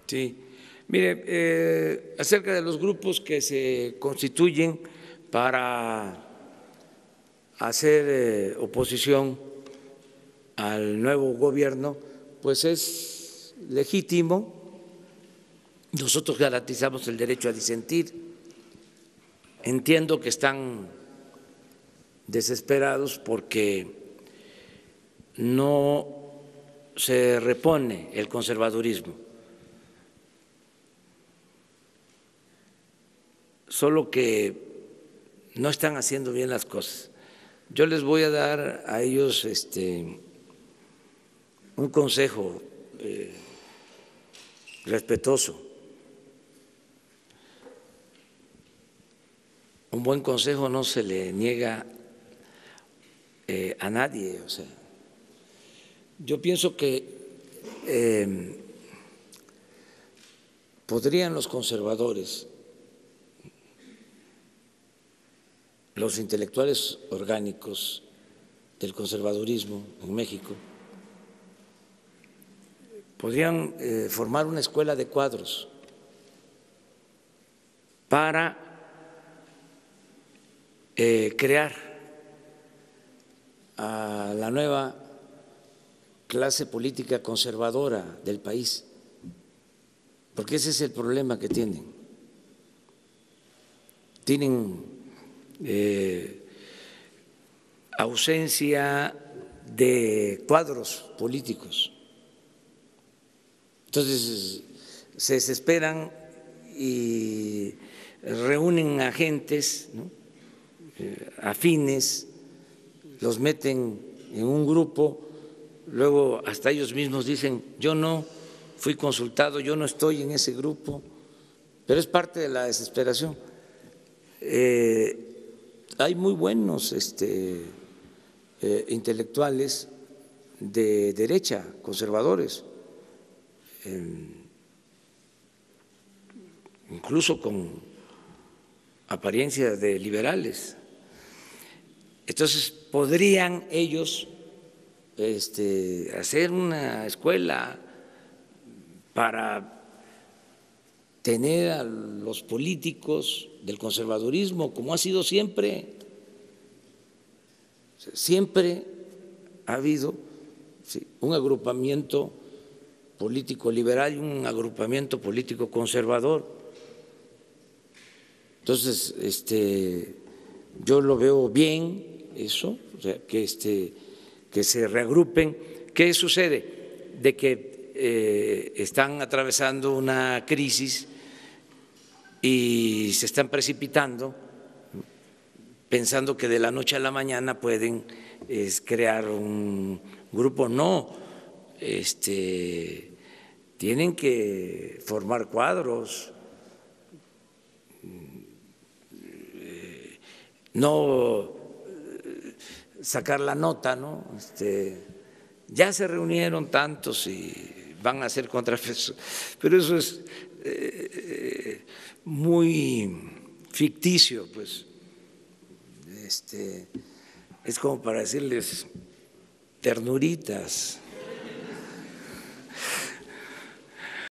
Sí, mire, acerca de los grupos que se constituyen para hacer oposición al nuevo gobierno, pues es legítimo. Nosotros garantizamos el derecho a disentir. Entiendo que están desesperados porque no se repone el conservadurismo. Solo que no están haciendo bien las cosas. Yo les voy a dar a ellos un consejo respetuoso. Un buen consejo no se le niega a nadie. O sea, yo pienso que podrían los conservadores, los intelectuales orgánicos del conservadurismo en México, podrían formar una escuela de cuadros para crear a la nueva clase política conservadora del país, porque ese es el problema que tienen. Tienen ausencia de cuadros políticos. Entonces se desesperan y reúnen agentes, ¿no?, afines, los meten en un grupo, luego hasta ellos mismos dicen: yo no fui consultado, yo no estoy en ese grupo, pero es parte de la desesperación. Hay muy buenos intelectuales de derecha, conservadores, incluso con apariencia de liberales. Entonces, podrían ellos hacer una escuela para tener a los políticos del conservadurismo, como ha sido siempre. Siempre ha habido un agrupamiento político liberal y un agrupamiento político conservador. Entonces, yo lo veo bien eso, o sea, que se reagrupen. ¿Qué sucede? De que están atravesando una crisis y se están precipitando, pensando que de la noche a la mañana pueden crear un grupo. No, tienen que formar cuadros, no sacar la nota, ¿no? Ya se reunieron tantos y van a hacer contrapeso, pero eso es muy ficticio, pues. Es como para decirles ternuritas.